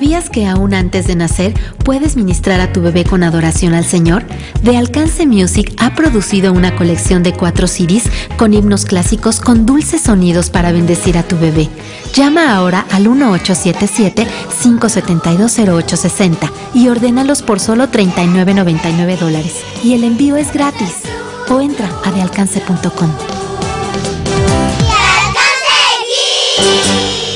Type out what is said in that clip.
¿Sabías que aún antes de nacer puedes ministrar a tu bebé con adoración al Señor? De Alcance Music ha producido una colección de 4 CDs con himnos clásicos con dulces sonidos para bendecir a tu bebé. Llama ahora al 1877-572-0860 y ordénalos por solo $39.99 y el envío es gratis. O entra a dealcance.com. ¡De Alcance Kids!